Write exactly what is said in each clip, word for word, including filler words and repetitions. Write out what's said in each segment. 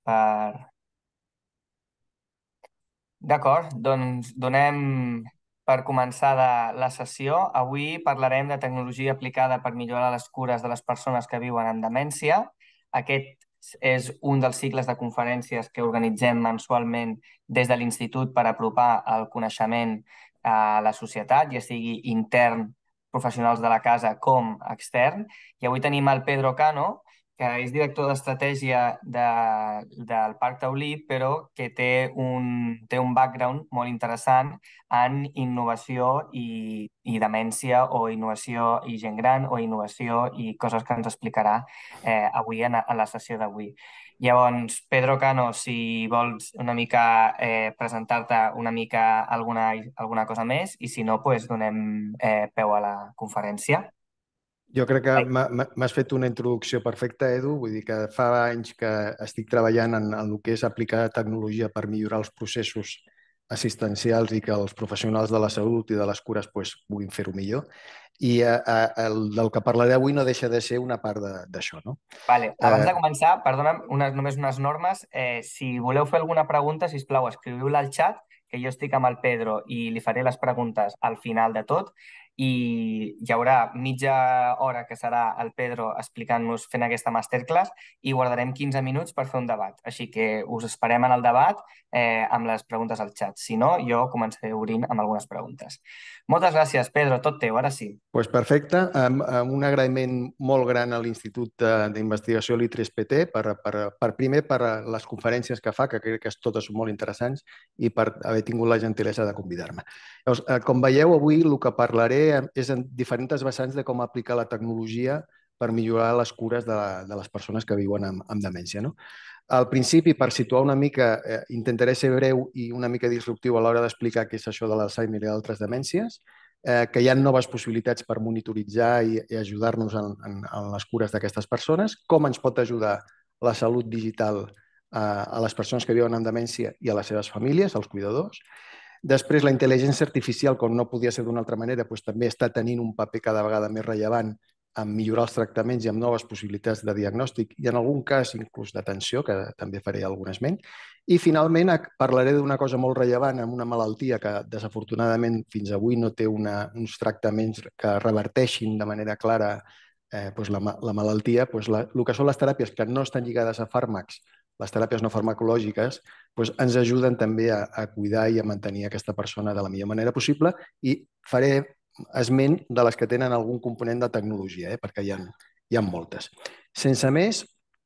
per... D'acord, doncs donem per començada la sessió. Avui parlarem de tecnologia aplicada per millorar les cures de les persones que viuen amb demència. Aquest és un dels cicles de conferències que organitzem mensualment des de l'Institut per apropar el coneixement a la societat, ja sigui intern, professionals de la casa, com extern. I avui tenim el Pedro Cano, que és director d'estratègia de, del Parc Taulí, però que té un, té un background molt interessant en innovació i, i demència, o innovació i gent gran, o innovació i coses que ens explicarà eh, avui en, en la sessió d'avui. Llavors, Pedro Cano, si vols una mica eh, presentar-te una mica alguna, alguna cosa més, i si no, doncs donem eh, peu a la conferència. Jo crec que m'ha- m'ha- m'has fet una introducció perfecta, Edu. Vull dir que fa anys que estic treballant en, en el que és aplicar tecnologia per millorar els processos assistencials i que els professionals de la salut i de les cures pues, puguin fer-ho millor. I eh, eh, el, del que parlaré avui no deixa de ser una part de- d'això, no? Vale. Abans Eh, de començar, perdona'm, unes, només unes normes. Eh, si voleu fer alguna pregunta, si us plau, escriviu-la al xat, que jo estic amb el Pedro i li faré les preguntes al final de tot. I hi haurà mitja hora que serà el Pedro explicant-nos, fent aquesta masterclass, i guardarem quinze minuts per fer un debat. Així que us esperem en el debat eh, amb les preguntes al xat. Si no, jo començaré obrint amb algunes preguntes. Moltes gràcies, Pedro. Tot teu, ara sí. Pues perfecte, amb, amb un agraïment molt gran a l'Institut eh, d'Investigació l'I tres P T per, per, per primer per les conferències que fa, que crec que totes són molt interessants, i per haver tingut la gentilesa de convidar-me. Llavors, eh, com veieu, avui el que parlaré és en diferents vessants de com aplicar la tecnologia per millorar les cures de, la, de les persones que viuen amb, amb demència. No? Al principi, per situar una mica, eh, intentaré ser breu i una mica disruptiu a l'hora d'explicar què és això de l'Alzheimer i d'altres demències, eh, que hi ha noves possibilitats per monitoritzar i, i ajudar-nos en, en, en les cures d'aquestes persones, com ens pot ajudar la salut digital eh, a les persones que viuen amb demència i a les seves famílies, als cuidadors. Després, la intel·ligència artificial, com no podia ser d'una altra manera, doncs, també està tenint un paper cada vegada més rellevant en millorar els tractaments i amb noves possibilitats de diagnòstic i en algun cas inclús d'atenció, que també faré algun esment. I finalment parlaré d'una cosa molt rellevant amb una malaltia que desafortunadament fins avui no té una, uns tractaments que reverteixin de manera clara eh, doncs la, la malaltia, doncs la, el que són les teràpies que no estan lligades a fàrmacs, les teràpies no farmacològiques, doncs ens ajuden també a, a cuidar i a mantenir aquesta persona de la millor manera possible, i faré esment de les que tenen algun component de tecnologia, eh, perquè hi ha, hi ha moltes. Sense més,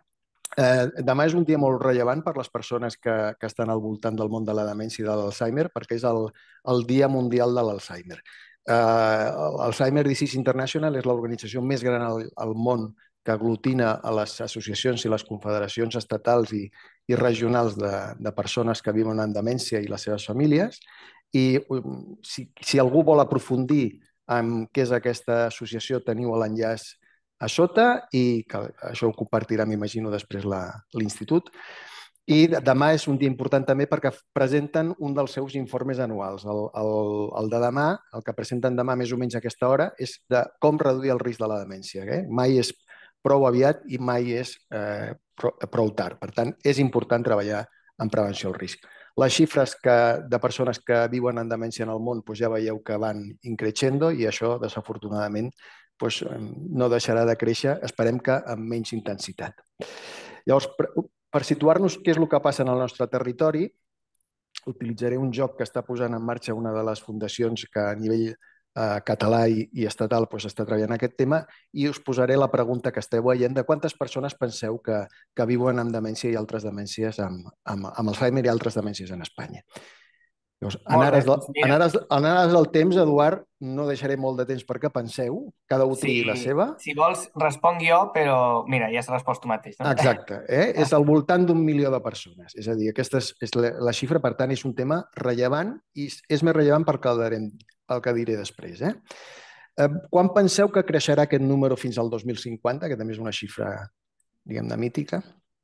eh, demà és un dia molt rellevant per les persones que, que estan al voltant del món de la demència i de l'Alzheimer, perquè és el, el Dia Mundial de l'Alzheimer. Eh, Alzheimer Disease International és l'organització més gran al, al món que aglutina a les associacions i les confederacions estatals i, i regionals de, de persones que viuen amb demència i les seves famílies. I si, si algú vol aprofundir en què és aquesta associació, teniu l'enllaç a sota, i que això ho compartirà, m'imagino, després l'Institut. I demà és un dia important també perquè presenten un dels seus informes anuals. El, el, el de demà, el que presenten demà més o menys a aquesta hora, és de com reduir el risc de la demència. Eh? Mai és prou aviat i mai és eh, prou, prou tard. Per tant, és important treballar en prevenció del risc. Les xifres que, de persones que viuen en demència en el món, doncs ja veieu que van increixendo, i això, desafortunadament, doncs no deixarà de créixer, esperem que amb menys intensitat. Llavors, per, per situar-nos què és el que passa en el nostre territori, utilitzaré un joc que està posant en marxa una de les fundacions que a nivell eh, català i, i estatal doncs, està treballant aquest tema, i us posaré la pregunta que esteu veient de quantes persones penseu que, que viuen amb demència i altres demències, amb, amb, amb Alzheimer i altres demències en Espanya. Llavors, en Molt bé, ares, de, doncs en, mira, ares, en ares del temps, Eduard, no deixaré molt de temps perquè penseu, cada un triï la si, seva. si vols responc jo, però mira, ja has respost tu mateix, no? Exacte, eh? És al voltant d'un milió de persones. És a dir, aquesta és, és la, la xifra, per tant, és un tema rellevant, i és més rellevant pel que, darem, pel que diré després. Eh? Eh, quan penseu que creixerà aquest número fins al dos mil cinquanta, que també és una xifra, diguem-ne, mítica?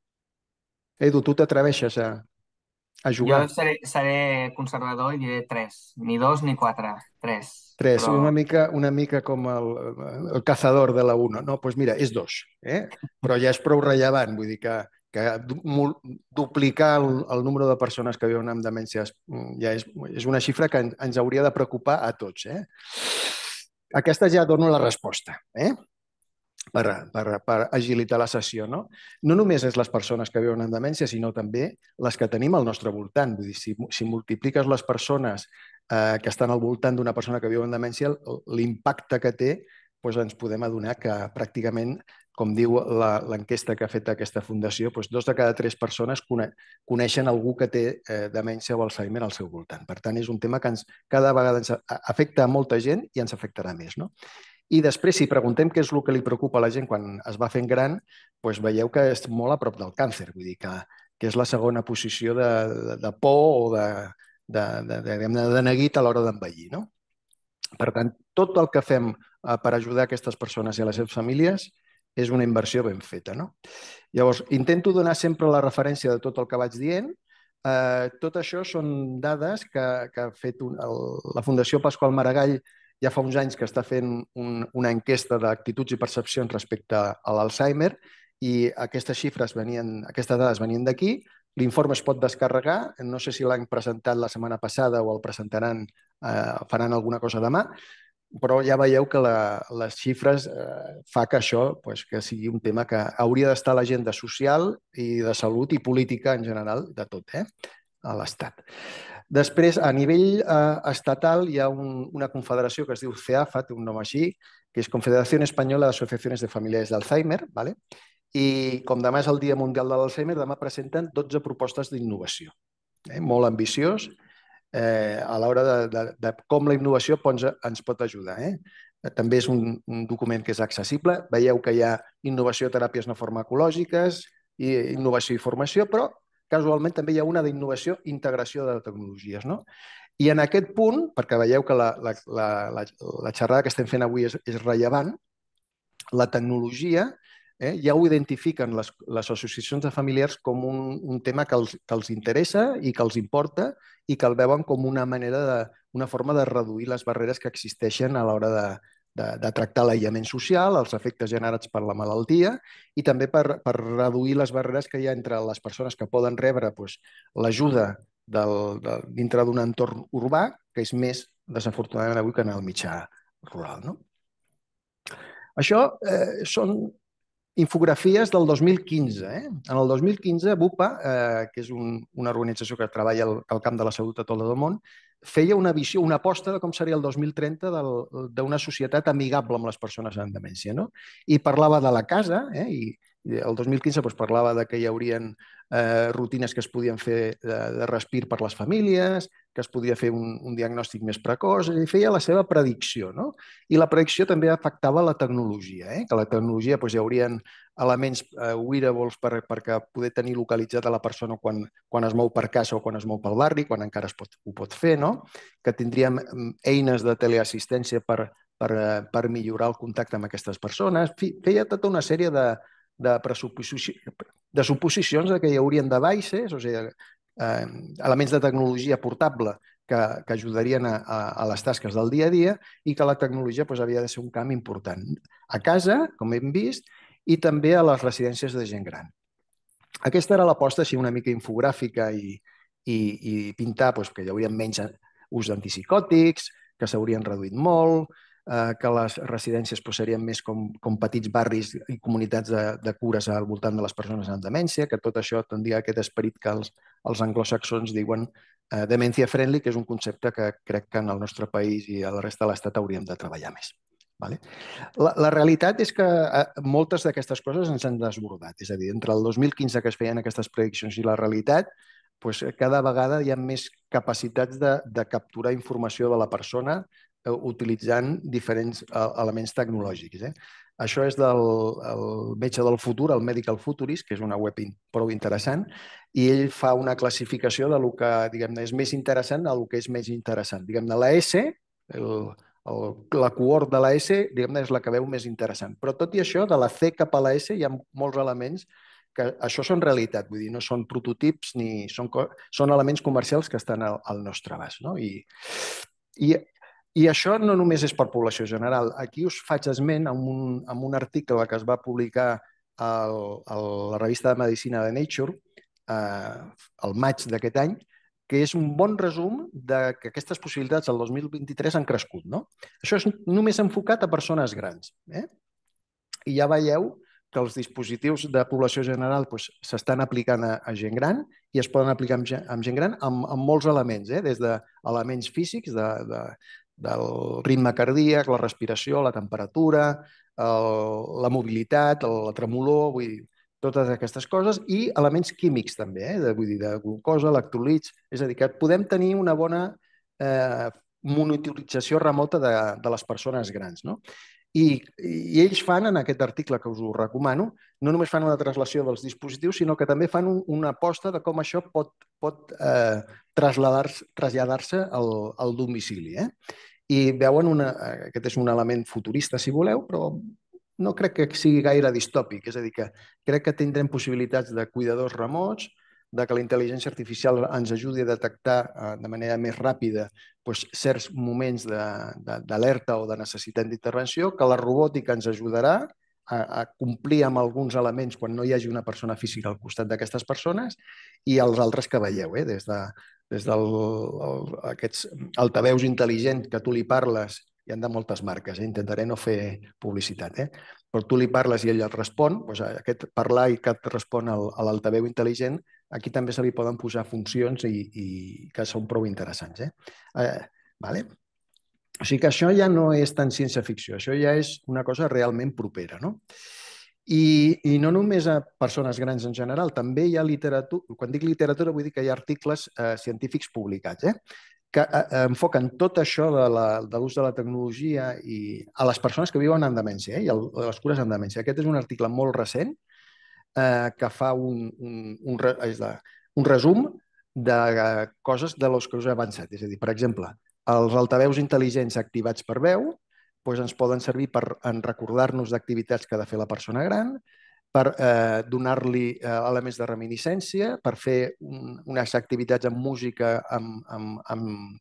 Edu, tu t'atreveixes a, a Jo jugar? seré, seré conservador i diré tres, ni dos ni quatre, tres. Tres, Però una mica, una mica com el, el cazador de la uno. No, doncs mira, és dos, eh? Però ja és prou rellevant, vull dir que que duplicar el, el número de persones que viuen amb demència ja és, és una xifra que ens hauria de preocupar a tots. Eh? Aquesta ja dono la resposta, eh? per, per, per agilitar la sessió. No? No només és les persones que viuen amb demència, sinó també les que tenim al nostre voltant. Vull dir, si, si multipliques les persones eh, que estan al voltant d'una persona que viu amb demència, l'impacte que té, doncs ens podem adonar que pràcticament, com diu l'enquesta que ha fet aquesta fundació, doncs dos de cada tres persones coneixen algú que té eh, demència o Alzheimer al seu voltant. Per tant, és un tema que ens, cada vegada ens afecta a molta gent i ens afectarà més. No? I després, si preguntem què és el que li preocupa a la gent quan es va fent gran, doncs veieu que és molt a prop del càncer, vull dir que, que és la segona posició de, de, de por o de, de, de, de, de, de neguit a l'hora d'envellir. No? Per tant, tot el que fem eh, per ajudar aquestes persones i a les seves famílies és una inversió ben feta. No? Llavors, intento donar sempre la referència de tot el que vaig dient. Eh, tot això són dades que, que ha fet un, el, la Fundació Pasqual Maragall ja fa uns anys que està fent un, una enquesta d'actituds i percepcions respecte a l'Alzheimer i aquestes xifres venien, aquestes dades venien d'aquí. L'informe es pot descarregar. No sé si l'han presentat la setmana passada o el presentaran, eh, faran alguna cosa demà, però ja veieu que la, les xifres eh, fa que això pues, que sigui un tema que hauria d'estar a l'agenda social i de salut i política en general de tot, eh, a l'Estat. Després, a nivell eh, estatal, hi ha un, una confederació que es diu CEAFA, té un nom així, que és Confederació Espanyola d'Associacions de Familiares d'Alzheimer, ¿vale? I com demà és el Dia Mundial de l'Alzheimer, demà presenten dotze propostes d'innovació. Eh? Molt ambiciós eh, a l'hora de, de, de com la innovació ens, ens pot ajudar. Eh? També és un, un document que és accessible. Veieu que hi ha innovació de teràpies no farmacològiques, i innovació i formació, però casualment també hi ha una d'innovació i integració de tecnologies. No? I en aquest punt, perquè veieu que la, la, la, la, la xerrada que estem fent avui és, és rellevant, la tecnologia eh, ja ho identifiquen les, les associacions de familiars com un, un tema que els, que els interessa i que els importa i que el veuen com una manera de, una forma de reduir les barreres que existeixen a l'hora de, de, de tractar l'aïllament social, els efectes generats per la malaltia i també per, per reduir les barreres que hi ha entre les persones que poden rebre doncs, l'ajuda de, dintre d'un entorn urbà, que és més, desafortunadament, avui que en el mitjà rural. No? Això eh, són infografies del dos mil quinze. Eh? En el dos mil quinze, BUPA, eh, que és un, una organització que treballa al, al camp de la salut a tot el món, feia una visió, una aposta de com seria el dos mil trenta d'una societat amigable amb les persones amb demència. No? I parlava de la casa, eh? I, i el dos mil quinze doncs, parlava de que hi haurien eh, rutines que es podien fer de, de respir per les famílies, que es podia fer un, un diagnòstic més precoç, i feia la seva predicció. No? I la predicció també afectava la tecnologia, eh? Que la tecnologia doncs, hi haurien elements eh, wearables per, perquè poder tenir localitzat a la persona quan, quan es mou per casa o quan es mou pel barri, quan encara es pot, ho pot fer, no? Que tindríem eines de teleassistència per, per, per millorar el contacte amb aquestes persones. Feia tota una sèrie de, de, de suposicions de que hi haurien devices, o sigui, eh, elements de tecnologia portable que, que ajudarien a, a, a les tasques del dia a dia i que la tecnologia doncs, havia de ser un camp important. A casa, com hem vist, i també a les residències de gent gran. Aquesta era l'aposta així una mica infogràfica i, i, i pintar doncs, que hi hauria menys ús d'antipsicòtics, que s'haurien reduït molt, eh, que les residències doncs, serien més com, com petits barris i comunitats de, de cures al voltant de les persones amb demència, que tot això tindria aquest esperit que els, els anglosaxons diuen eh, demència friendly, que és un concepte que crec que en el nostre país i a la resta de l'Estat hauríem de treballar més. Vale? La, la realitat és que eh, moltes d'aquestes coses ens han desbordat. És a dir, entre el dos mil quinze que es feien aquestes prediccions i la realitat, doncs, cada vegada hi ha més capacitats de, de capturar informació de la persona eh, utilitzant diferents eh, elements tecnològics. Eh? Això és del el metge del futur, el Medical Futurist, que és una web prou interessant, i ell fa una classificació de lo que diguem-ne és més interessant a lo que és més interessant. Diguem-ne, la S, el El, la cohort de la S diguem-ne és la que veu més interessant. Però tot i això, de la C cap a la S hi ha molts elements que això són realitat, vull dir, no són prototips ni són, són elements comercials que estan al, al nostre abast. No? I, i, I això no només és per població general. Aquí us faig esment amb un, amb un article que es va publicar el, el, la revista de medicina de Nature eh, el maig d'aquest any, que és un bon resum de que aquestes possibilitats el dos mil vint-i-tres han crescut. No? Això és només enfocat a persones grans. Eh? I ja veieu que els dispositius de població general s'estan doncs, aplicant a, a gent gran i es poden aplicar amb gent, amb gent gran amb, amb molts elements, eh? Des d'elements físics, de, de, del ritme cardíac, la respiració, la temperatura, el, la mobilitat, el, la tremolor, vull dir, totes aquestes coses, i elements químics també, eh? de, vull dir, de glucosa, electrolits, és a dir, que podem tenir una bona eh, monitorització remota de, de les persones grans. No? I, I ells fan, en aquest article que us ho recomano, no només fan una translació dels dispositius, sinó que també fan un, una aposta de com això pot, pot eh, traslladar-se traslladar al, al domicili. Eh? I veuen, una, aquest és un element futurista, si voleu, però no crec que sigui gaire distòpic. És a dir, que crec que tindrem possibilitats de cuidadors remots, de que la intel·ligència artificial ens ajudi a detectar eh, de manera més ràpida doncs, certs moments d'alerta o de necessitat d'intervenció, que la robòtica ens ajudarà a, a complir amb alguns elements quan no hi hagi una persona física al costat d'aquestes persones, i els altres que veieu, eh, des de des d'aquests altaveus intel·ligents que tu li parles, hi ha de moltes marques, eh? Intentaré no fer publicitat, eh? però tu li parles i ell et respon, doncs aquest parlar i que et respon a l'altaveu intel·ligent, aquí també se li poden posar funcions i, i que són prou interessants. Eh? Eh, vale? O sigui que això ja no és tant ciència-ficció, això ja és una cosa realment propera. No? I, I no només a persones grans en general, també hi ha literatura, quan dic literatura vull dir que hi ha articles eh, científics publicats, eh? que eh, enfoquen tot això de l'ús de, de la tecnologia i a les persones que viuen en demència eh? i a les cures en demència. Aquest és un article molt recent eh, que fa un, un, un, és de, un resum de coses de les que us he avançat. És a dir, per exemple, els altaveus intel·ligents activats per veu doncs ens poden servir per recordar-nos d'activitats que ha de fer la persona gran, per eh, donar-li eh, elements de reminiscència, per fer un, unes activitats amb música amb, amb, amb,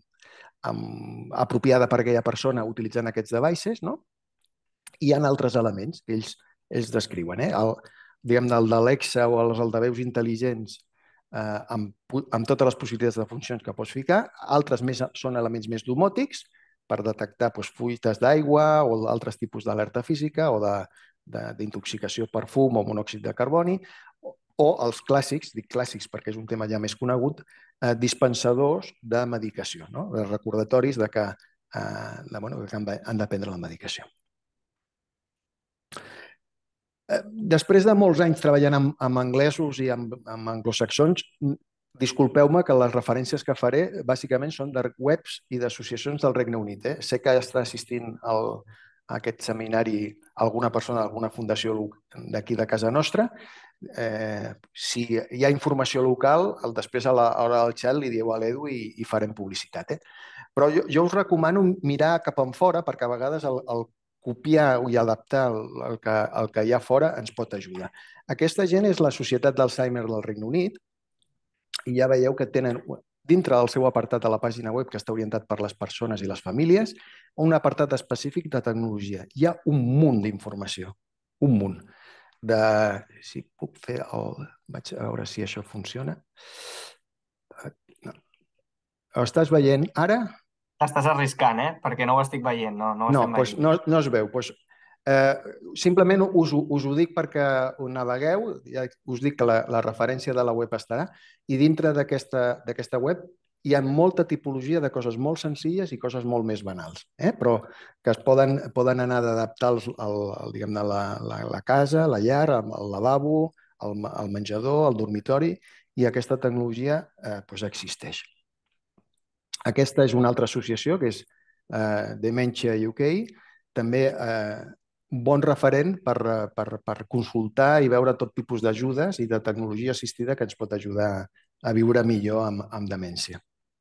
amb, apropiada per aquella persona utilitzant aquests devices, no? I hi ha altres elements que ells, ells descriuen. Eh? El, diguem, el d'Alexa o els altaveus intel·ligents eh, amb, amb totes les possibilitats de funcions que pots ficar. Altres més, són elements més domòtics, per detectar doncs, fuites d'aigua o altres tipus d'alerta física o d'intoxicació per fum o monòxid de carboni, o, o els clàssics, dic clàssics perquè és un tema ja més conegut, eh, dispensadors de medicació, no? De recordatoris de que, eh, de, bueno, que han de, han de prendre la medicació. Eh, després de molts anys treballant amb, amb anglesos i amb, amb anglosaxons, disculpeu-me que les referències que faré bàsicament són de webs i d'associacions del Regne Unit. Eh? Sé que està assistint al, a aquest seminari alguna persona d'alguna fundació d'aquí de casa nostra. Eh, si hi ha informació local, el, després a l'hora del xat li dieu a l'Edu i, i farem publicitat. Eh? Però jo, jo us recomano mirar cap enfora perquè a vegades el, el copiar i adaptar el, el, que, el que hi ha fora ens pot ajudar. Aquesta gent és la Societat d'Alzheimer del Regne Unit, i ja veieu que tenen dintre del seu apartat a la pàgina web, que està orientat per les persones i les famílies, un apartat específic de tecnologia. Hi ha un munt d'informació, un munt. De... Si puc fer el... Vaig a veure si això funciona. No. Ho estàs veient ara? T'estàs arriscant, eh? Perquè no ho estic veient, no, no ho no, estem doncs veient. no, no es veu. Doncs, eh, simplement us, us ho dic perquè ho navegueu, ja us dic que la, la referència de la web estarà, i dintre d'aquesta web hi ha molta tipologia de coses molt senzilles i coses molt més banals, eh? Però que es poden, poden anar d'adaptar a la, la, la casa, la llar, el lavabo, el, el menjador, el dormitori, i aquesta tecnologia eh, doncs existeix. Aquesta és una altra associació, que és eh, Dementia U K, també eh, un bon referent per, per, per consultar i veure tot tipus d'ajudes i de tecnologia assistida que ens pot ajudar a viure millor amb, amb demència.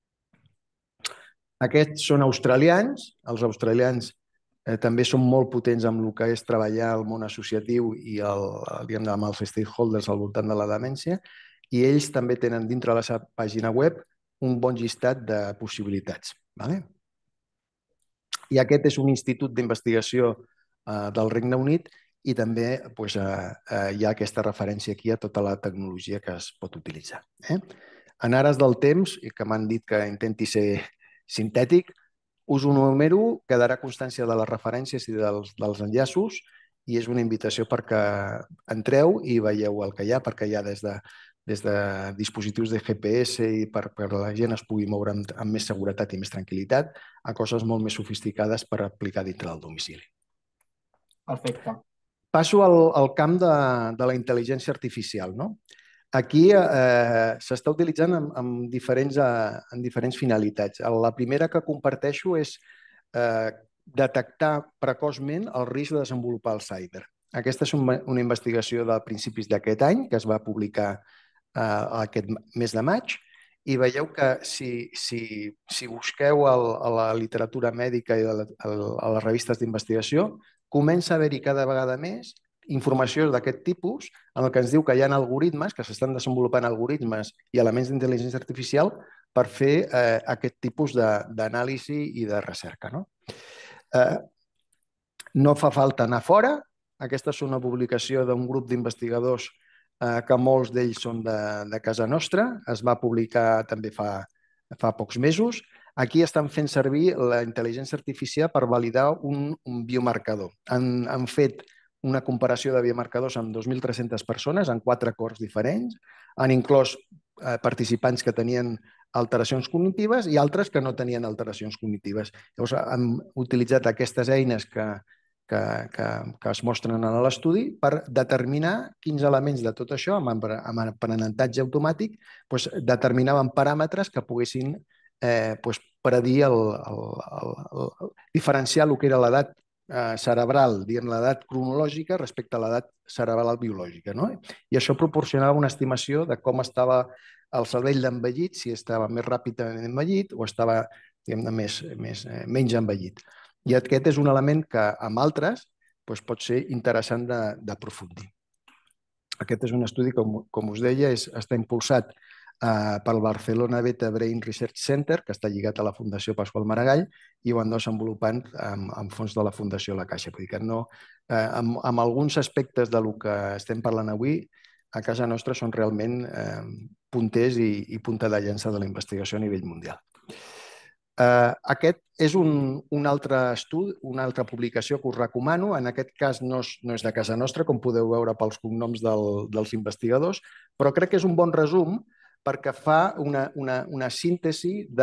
Aquests són australians. Els australians eh, també són molt potents amb el que és treballar al món associatiu i el, diguem, amb els stakeholders al voltant de la demència, i ells també tenen dintre la seva pàgina web un bon llistat de possibilitats. Vale? I aquest és un institut d'investigació eh, del Regne Unit i també doncs, eh, eh, hi ha aquesta referència aquí a tota la tecnologia que es pot utilitzar. Eh? En ares del temps, i que m'han dit que intenti ser sintètic, us ho numero, quedarà constància de les referències i dels, dels enllaços i és una invitació perquè entreu i veieu el que hi ha, perquè hi ha des de, des de dispositius de G P S i perquè la gent es pugui moure amb, amb més seguretat i més tranquil·litat a coses molt més sofisticades per aplicar dintre del domicili. Perfecte. Passo al, al camp de, de la intel·ligència artificial. No? Aquí eh, s'està utilitzant en, en, diferents, eh, en diferents finalitats. La primera que comparteixo és eh, detectar precoçment el risc de desenvolupar Alzheimer. Aquesta és una, una investigació de principis d'aquest any que es va publicar eh, aquest mes de maig i veieu que si, si, si busqueu el, a la literatura mèdica i a, la, a les revistes d'investigació, comença a haver-hi cada vegada més informació d'aquest tipus en el que ens diu que hi ha algoritmes, que s'estan desenvolupant algoritmes i elements d'intel·ligència artificial per fer eh, aquest tipus d'anàlisi i de recerca. No? Eh, no fa falta anar fora. Aquesta és una publicació d'un grup d'investigadors eh, que molts d'ells són de, de casa nostra. Es va publicar també fa, fa pocs mesos. Aquí estan fent servir la intel·ligència artificial per validar un, un biomarcador. Han, han fet una comparació de biomarcadors amb dos mil tres-centes persones en quatre cors diferents. Han inclòs eh, participants que tenien alteracions cognitives i altres que no tenien alteracions cognitives. Llavors, han utilitzat aquestes eines que, que, que, que es mostren en l'estudi per determinar quins elements de tot això, amb, amb aprenentatge automàtic, doncs, determinaven paràmetres que poguessin eh, doncs, predir el, el, el, el, diferenciar el que era l'edat cerebral, diguem l'edat cronològica respecte a l'edat cerebral biològica. No? I això proporcionava una estimació de com estava el cervell d'envellit, si estava més ràpidament envellit o estava més, més, menys envellit. I aquest és un element que amb altres doncs, pot ser interessant d'aprofundir. Aquest és un estudi, com, com us deia, és, està impulsat pel Barcelona Beta Brain Research Center, que està lligat a la Fundació Pasqual Maragall, i ho han desenvolupant amb, amb fons de la Fundació La Caixa. Vull dir que no, eh, amb, amb alguns aspectes del que estem parlant avui, a casa nostra són realment eh, punters i, i punta de llança de la investigació a nivell mundial. Eh, aquest és un, un altre estudi, una altra publicació que us recomano. En aquest cas no és, no és de casa nostra, com podeu veure pels cognoms del, dels investigadors, però crec que és un bon resum perquè fa una, una, una síntesi de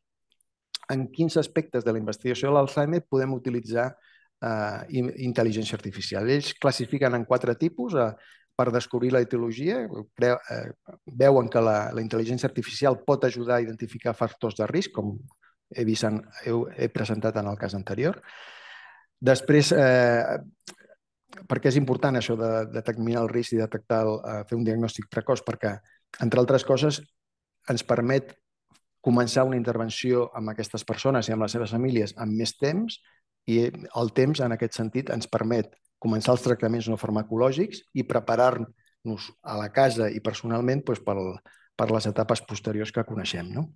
en quins aspectes de la investigació de l'Alzheimer podem utilitzar eh, intel·ligència artificial. Ells classifiquen en quatre tipus eh, per descobrir la etiologia. Creu, eh, veuen que la, la intel·ligència artificial pot ajudar a identificar factors de risc, com he, vist en, he, he presentat en el cas anterior. Després, eh, perquè és important això de, de determinar el risc i detectar el, eh, fer un diagnòstic precoç, perquè entre altres coses, ens permet començar una intervenció amb aquestes persones i amb les seves famílies amb més temps i el temps, en aquest sentit, ens permet començar els tractaments no farmacològics i preparar-nos a la casa i personalment doncs, per, per les etapes posteriors que coneixem. No?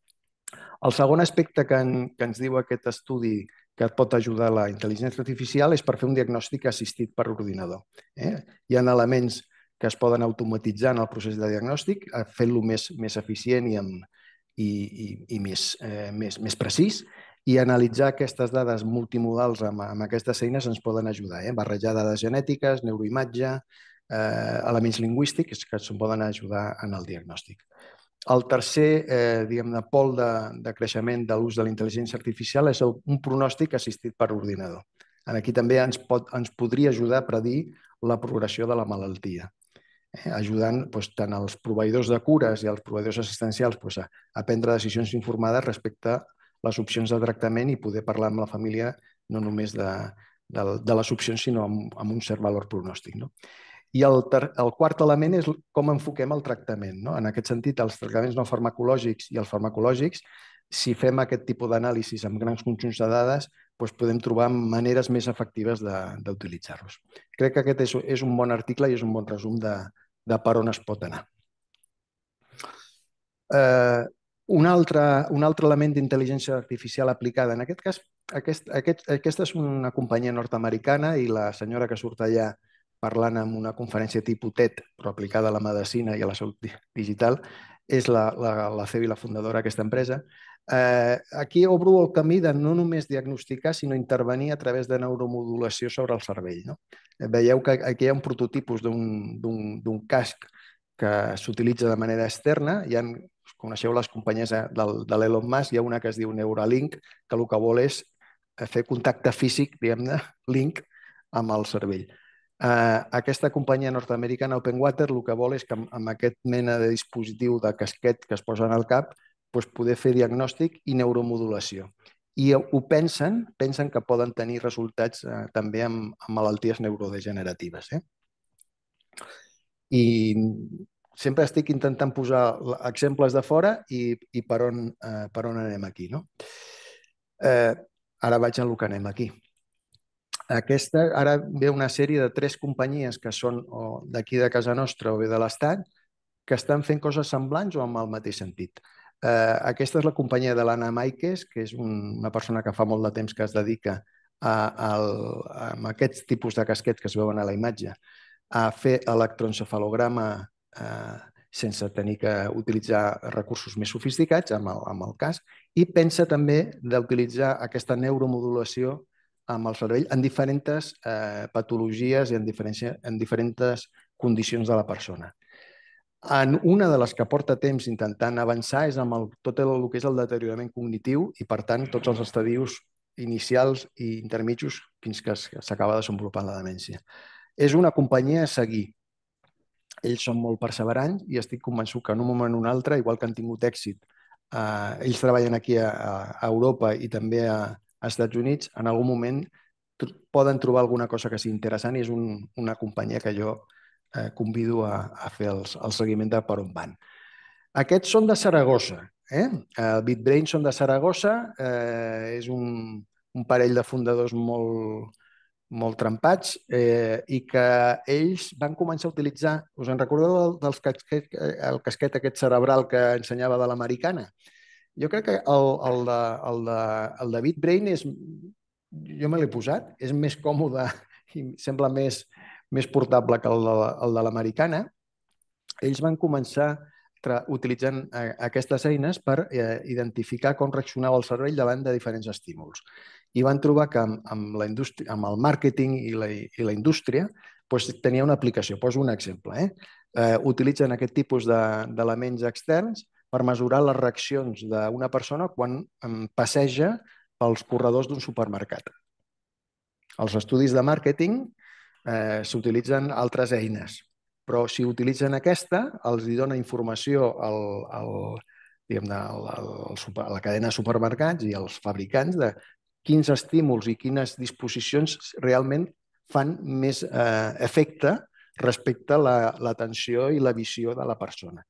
El segon aspecte que, en, que ens diu aquest estudi que et pot ajudar la intel·ligència artificial és per fer un diagnòstic assistit per ordinador. Eh? Hi ha elements que es poden automatitzar en el procés de diagnòstic, fent-lo més, més eficient i, amb, i, i, i més, eh, més, més precís, i analitzar aquestes dades multimodals amb, amb aquestes eines ens poden ajudar. Eh? Barrejar dades genètiques, neuroimatge, eh, elements lingüístics que ens poden ajudar en el diagnòstic. El tercer eh, diguem-ne pol de, de creixement de l'ús de la intel·ligència artificial és el, un pronòstic assistit per ordinador. Aquí també ens, pot, ens podria ajudar a predir la progressió de la malaltia. Eh, ajudant doncs, tant als proveïdors de cures i als proveïdors assistencials doncs, a, a prendre decisions informades respecte a les opcions de tractament i poder parlar amb la família no només de, de, de les opcions, sinó amb, amb un cert valor pronòstic. No? I el, ter, el quart element és com enfoquem el tractament. No? En aquest sentit, els tractaments no farmacològics i els farmacològics, si fem aquest tipus d'anàlisis amb grans conjunts de dades, doncs podem trobar maneres més efectives d'utilitzar-los. Crec que aquest és, és un bon article i és un bon resum de, de per on es pot anar. Eh, un, altre, un altre element d'intel·ligència artificial aplicada, en aquest cas aquest, aquest, aquesta és una companyia nord-americana i la senyora que surt allà parlant en una conferència tipus TED, però aplicada a la medicina i a la salut digital, és la, la, la C E O i la fundadora d'aquesta empresa. Eh, aquí obro el camí de no només diagnosticar, sinó intervenir a través de neuromodulació sobre el cervell. No? Veieu que aquí hi ha un prototipus d'un casc que s'utilitza de manera externa. Hi ha, coneixeu les companyies de, de l'Elon Musk, hi ha una que es diu Neuralink, que el que vol és fer contacte físic, diguem-ne, link amb el cervell. Uh, aquesta companyia nord-americana OpenWater el que vol és que amb, amb aquest mena de dispositiu de casquet que es posa en el cap doncs poder fer diagnòstic i neuromodulació. I ho pensen, pensen que poden tenir resultats uh, també amb, amb malalties neurodegeneratives. Eh? I sempre estic intentant posar exemples de fora i, i per, on, uh, per on anem aquí. No? Uh, ara vaig al que anem aquí. Aquesta, ara ve una sèrie de tres companyies que són d'aquí de casa nostra o bé de l'Estat que estan fent coses semblants o amb el mateix sentit. Eh, aquesta és la companyia de l'Anna Maikes, que és un, una persona que fa molt de temps que es dedica a, a, a, a aquests tipus de casquets que es veuen a la imatge, a fer electroencefalograma eh, sense tenir que utilitzar recursos més sofisticats amb el, amb el casc, i pensa també d'utilitzar aquesta neuromodulació amb el cervell en diferents eh, patologies i en diferents, en diferents condicions de la persona. En una de les que porta temps intentant avançar és amb el, tot el, el que és el deteriorament cognitiu i, per tant, tots els estadius inicials i intermitjos fins que s'acaba desenvolupant la demència. És una companyia a seguir. Ells són molt perseverants i estic convençut que en un moment o un altre, igual que han tingut èxit, eh, ells treballen aquí a, a Europa i també a, als Estats Units, en algun moment poden trobar alguna cosa que sigui interessant i és un, una companyia que jo eh, convido a, a fer els, el seguiment de per on van. Aquests són de Saragossa. Eh? El BitBrain són de Saragossa, eh, és un, un parell de fundadors molt, molt trempats eh, i que ells van començar a utilitzar, us en recordeu del casquet, el casquet aquest cerebral que ensenyava de l'americana? Jo crec que el, el, de, el, de, el de BitBrain és, jo me l'he posat, és més còmode i sembla més, més portable que el de, el de l'americana. Ells van començar utilitzant eh, aquestes eines per eh, identificar com reaccionava el cervell davant de diferents estímuls. I van trobar que amb, amb, la indústria, amb el màrqueting i la, i la indústria doncs, tenia una aplicació. Poso un exemple. Eh? Eh, utilitzen aquest tipus d'elements externs per mesurar les reaccions d'una persona quan passeja pels corredors d'un supermercat. Als estudis de màrqueting eh, s'utilitzen altres eines, però si utilitzen aquesta, els dona informació al, al, diguem-ne, al, al, a la cadena de supermercats i als fabricants de quins estímuls i quines disposicions realment fan més eh, efecte respecte a l'atenció i la visió de la persona.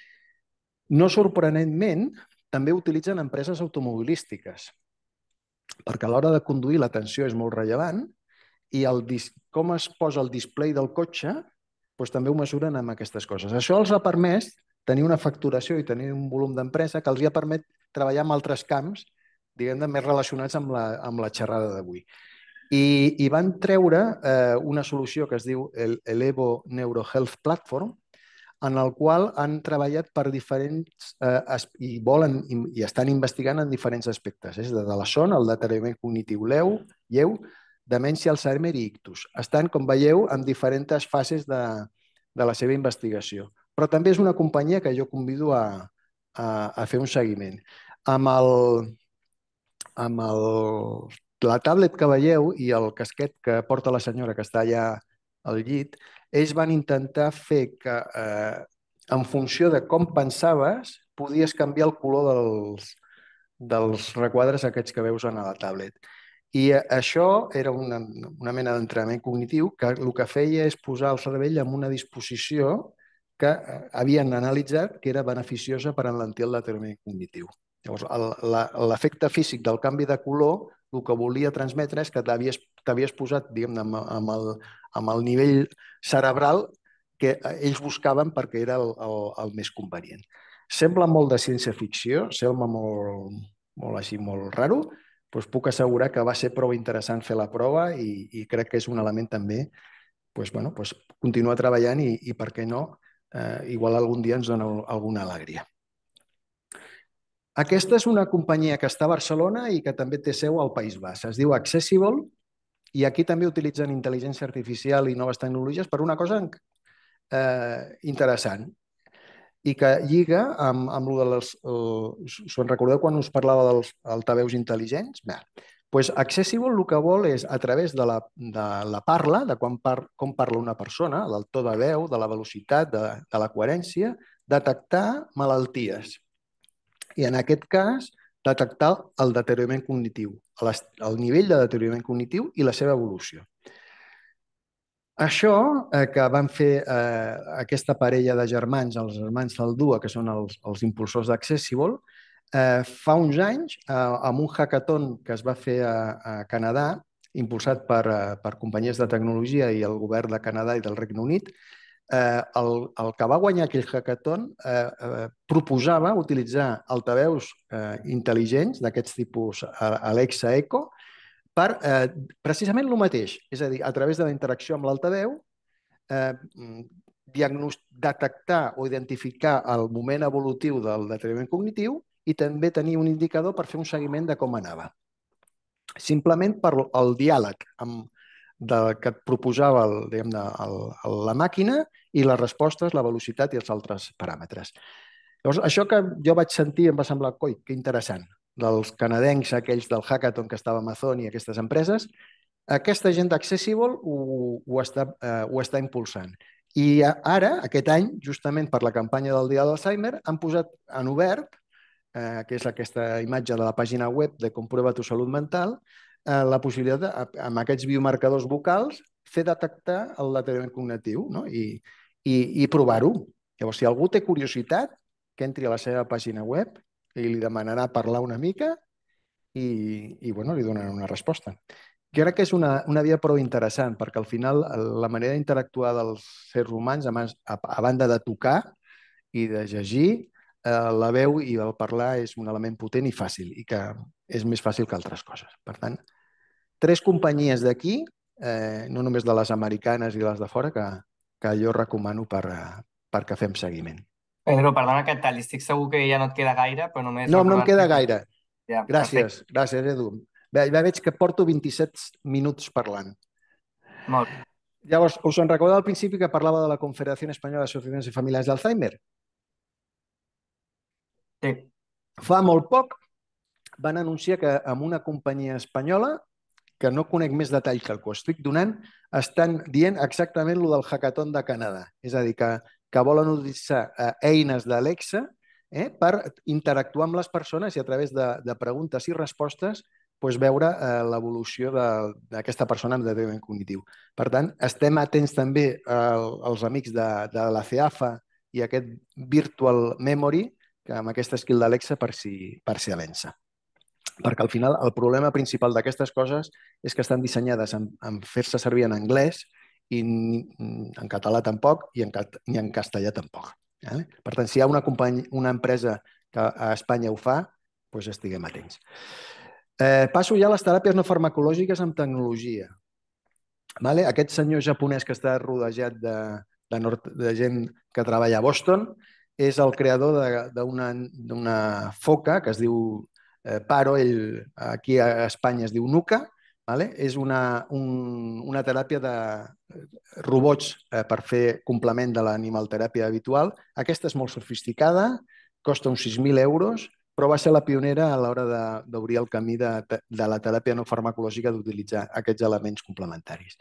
No sorprenentment, també utilitzen empreses automobilístiques, perquè a l'hora de conduir l'atenció és molt rellevant i el, com es posa el display del cotxe doncs també ho mesuren amb aquestes coses. Això els ha permès tenir una facturació i tenir un volum d'empresa que els ha permès treballar en altres camps, diguem-ne, més relacionats amb la, amb la xerrada d'avui. I, I van treure eh, una solució que es diu el, el Evo Neurohealth Platform, en el qual han treballat per diferents eh, i volen i estan investigant en diferents aspectes, és de la son, el deteriorament cognitiu lleu, lleu demència, Alzheimer i ictus. Estan, com veieu, en diferents fases de, de la seva investigació. Però també és una companyia que jo convido a, a, a fer un seguiment. Amb, el, amb el, la tablet que veieu i el casquet que porta la senyora que està allà al llit, ells van intentar fer que, eh, en funció de com pensaves, podies canviar el color dels, dels requadres aquests que veus a la tablet. I això era una, una mena d'entrenament cognitiu que el que feia és posar el cervell en una disposició que havien analitzat que era beneficiosa per enlentir el deteriorament cognitiu. Llavors, l'efecte físic del canvi de color el que volia transmetre és que t'havies posat, diguem-ne, amb, el, amb el nivell cerebral que ells buscaven perquè era el, el, el més convenient. Sembla molt de ciència-ficció, sembla molt, molt així, molt raro, doncs puc assegurar que va ser prou interessant fer la prova i, i crec que és un element també doncs, bueno, doncs continuar treballant i, i per què no, eh, igual algun dia ens dona alguna alegria. Aquesta és una companyia que està a Barcelona i que també té seu al País Basc. Es diu Accessible i aquí també utilitzen intel·ligència artificial i noves tecnologies per una cosa eh, interessant i que lliga amb, amb lo dels... Eh, us en recordeu quan us parlava dels altaveus intel·ligents? Bé, doncs Accessible el que vol és, a través de la, de la parla, de quan par, com parla una persona, del to de veu, de la velocitat, de, de la coherència, detectar malalties. I en aquest cas, detectar el deteriorament cognitiu, el nivell de deteriorament cognitiu i la seva evolució. Això eh, que van fer eh, aquesta parella de germans, els germans del DUA, que són els, els impulsors d'Accessible, eh, fa uns anys, eh, amb un hackathon que es va fer a, a Canadà, impulsat per, eh, per companyies de tecnologia i el govern de Canadà i del Regne Unit, eh, el, el que va guanyar aquell hackathon eh, eh, proposava utilitzar altaveus eh, intel·ligents d'aquests tipus Alexa Echo per eh, precisament el mateix, és a dir, a través de la interacció amb l'altaveu, eh, detectar o identificar el moment evolutiu del deteriorament cognitiu i també tenir un indicador per fer un seguiment de com anava. Simplement per el diàleg amb, del que et proposava el, diguem-ne, el, el, la màquina i les respostes, la velocitat i els altres paràmetres. Llavors, això que jo vaig sentir em va semblar, coi, que interessant, dels canadencs, aquells del hackathon que estava a Amazon i aquestes empreses, aquesta gent d'Accessible ho, ho, està, eh, ho està impulsant. I ara, aquest any, justament per la campanya del Dia de l'Alzheimer, han posat en obert, eh, que és aquesta imatge de la pàgina web de Comprueba tu Salut Mental, eh, la possibilitat, de, amb aquests biomarcadors vocals, fer detectar el deteriorament cognitiu, no? I, i, i provar-ho. Llavors, si algú té curiositat, que entri a la seva pàgina web i li demanarà parlar una mica i, i bueno, li donarà una resposta. Jo crec que és una, una via prou interessant, perquè al final la manera d'interactuar dels sers humans, a, a, a banda de tocar i de llegir, eh, la veu i el parlar és un element potent i fàcil, i que és més fàcil que altres coses. Per tant, tres companyies d'aquí, eh, no només de les americanes i les de fora, que, que jo recomano per, perquè fem seguiment. Pedro, perdona que et talli, estic segur que ja no et queda gaire, però només... No, no em queda gaire. Ja, gràcies, perfecte. Gràcies, Edu. Bé, ja veig que porto vint-i-set minuts parlant. Molt bé. Llavors, us en recordeu al principi que parlava de la Confederació Espanyola d'Associacions i Famílies d'Alzheimer? Sí. Fa molt poc van anunciar que amb una companyia espanyola, que no conec més detall que el que ho estic donant, estan dient exactament el del hackathon de Canadà. És a dir, que, que volen utilitzar eh, eines d'Alexa eh, per interactuar amb les persones i a través de, de preguntes i respostes doncs, veure eh, l'evolució d'aquesta persona amb deteriorament cognitiu. Per tant, estem atents també eh, als amics de, de la CEAFA i aquest Virtual Memory, que amb aquesta skill d'Alexa per si, per si avança. Perquè al final el problema principal d'aquestes coses és que estan dissenyades en, en fer-se servir en anglès i en català tampoc i en, ni en castellà tampoc. Eh? Per tant, si hi ha una, company, una empresa que a Espanya ho fa, doncs estiguem atents. Eh, passo ja a les teràpies no farmacològiques amb tecnologia. Vale? Aquest senyor japonès que està rodejat de, de, nord, de gent que treballa a Boston és el creador d'una foca que es diu eh, Paro, ell, aquí a Espanya es diu Nuca, vale? És una, un, una teràpia de robots eh, per fer complement de l'animalteràpia habitual. Aquesta és molt sofisticada, costa uns sis mil euros, però va ser la pionera a l'hora d'obrir el camí de, de la teràpia no farmacològica d'utilitzar aquests elements complementaris.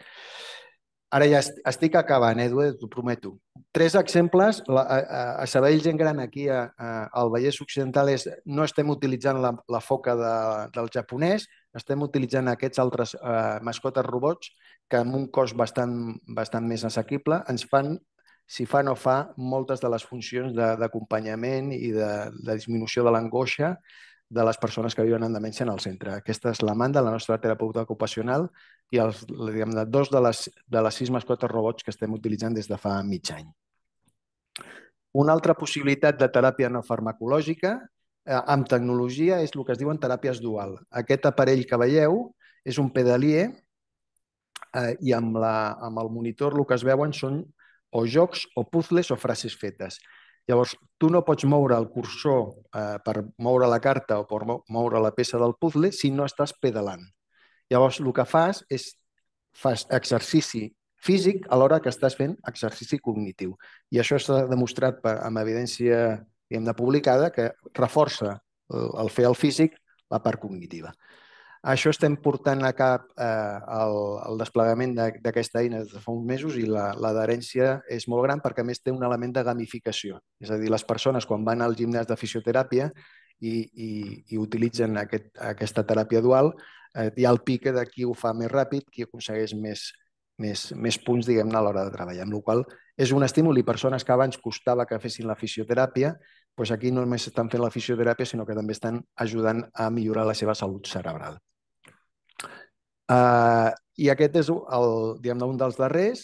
Ara ja estic acabant, Edu, t'ho prometo. Tres exemples. A, a, a Sabadell gent gran, aquí a, a, al Vallès Occidental, és, no estem utilitzant la, la foca de, del japonès, estem utilitzant aquests altres eh, mascotes robots que amb un cost bastant, bastant més assequible ens fan, si fa no fa, moltes de les funcions d'acompanyament i de, de disminució de l'angoixa de les persones que viuen en demència en el centre. Aquesta és l'Amanda, la nostra terapeuta ocupacional, i els, diguem, dos de les, de les sis mascotes robots que estem utilitzant des de fa mig any. Una altra possibilitat de teràpia no farmacològica eh, amb tecnologia és el que es diuen teràpies dual. Aquest aparell que veieu és un pedalier eh, i amb, la, amb el monitor el que es veuen són o jocs o puzzles o frases fetes. Llavors, tu no pots moure el cursor eh, per moure la carta o per moure la peça del puzzle si no estàs pedalant. Llavors, el que fas és fas exercici físic alhora que estàs fent exercici cognitiu. I això s'ha demostrat per, amb evidència diguem-ne publicada que reforça el, el fer el físic la part cognitiva. Això estem portant a cap eh, el, el desplegament d'aquesta eina des de fa uns mesos i l'adherència és molt gran perquè a més té un element de gamificació. És a dir, les persones quan van al gimnàs de fisioteràpia i, i, i utilitzen aquest, aquesta teràpia dual, eh, hi ha el pique de qui ho fa més ràpid, qui aconsegueix més, més, més punts diguem-ne a l'hora de treballar, amb la qual cosa és un estímul i persones que abans costava que fessin la fisioteràpia, doncs aquí no només estan fent la fisioteràpia, sinó que també estan ajudant a millorar la seva salut cerebral. Uh, I aquest és el, diguem-ne, un dels darrers.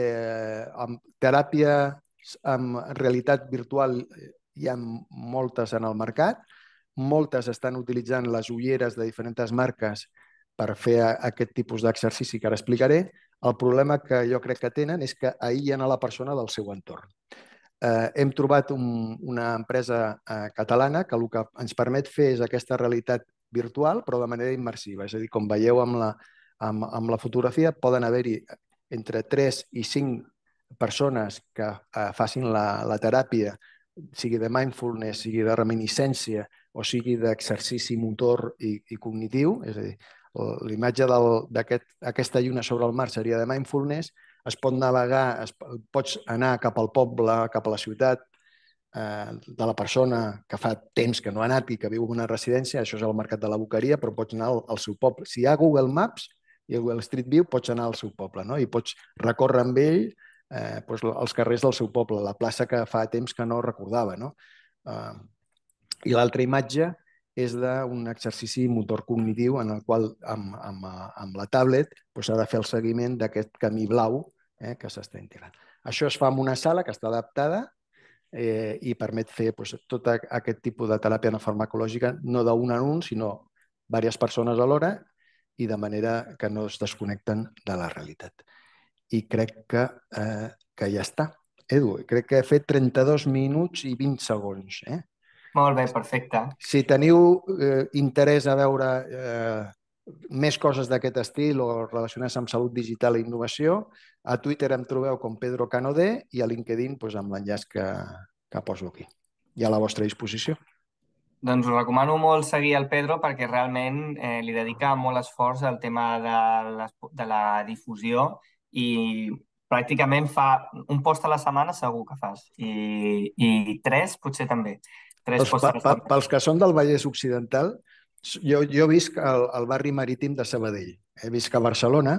Eh, amb teràpia amb realitat virtual hi ha moltes en el mercat. Moltes estan utilitzant les ulleres de diferents marques per fer aquest tipus d'exercici que ara explicaré. El problema que jo crec que tenen és que aïllen a la persona del seu entorn. Eh, hem trobat un, una empresa eh, catalana que el que ens permet fer és aquesta realitat virtual, però de manera immersiva. És a dir, com veieu amb la, amb, amb la fotografia, poden haver-hi entre tres i cinc persones que eh, facin la, la teràpia, sigui de mindfulness, sigui de reminiscència o sigui d'exercici motor i, i cognitiu. És a dir, l'imatge d'aquesta lluna sobre el mar seria de mindfulness. Es pot navegar, es, pots anar cap al poble, cap a la ciutat, eh, de la persona que fa temps que no ha anat i que viu en una residència, això és el mercat de la Boqueria, però pots anar al, al seu poble. Si hi ha Google Maps i Google Street View, pots anar al seu poble, no? I pots recórrer amb ell eh, doncs, els carrers del seu poble, la plaça que fa temps que no recordava, no? Eh, I l'altra imatge és d'un exercici motor cognitiu en el qual amb, amb, amb la tablet s'ha de fer el seguiment d'aquest camí blau eh, que s'està integrant. Això es fa en una sala que està adaptada eh, i permet fer pues, tot aquest tipus de teràpia no farmacològica no d'un en un, sinó diverses persones alhora i de manera que no es desconnecten de la realitat. I crec que, eh, que ja està. Edu, crec que he fet trenta-dos minuts i vint segons. Eh? Molt bé, perfecte. Si teniu eh, interès a veure eh, més coses d'aquest estil o relacionats amb salut digital i innovació, a Twitter em trobeu com Pedro Canodé i a LinkedIn doncs, amb l'enllaç que, que poso aquí. I a la vostra disposició. Doncs us recomano molt seguir el Pedro perquè realment eh, li dedica molt esforç al tema de la, de la difusió i pràcticament fa un post a la setmana segur que fas i, i tres potser també. Tres Pels, pa, pa, pels que són del Vallès Occidental, jo, jo visc al, al barri marítim de Sabadell. He visc a Barcelona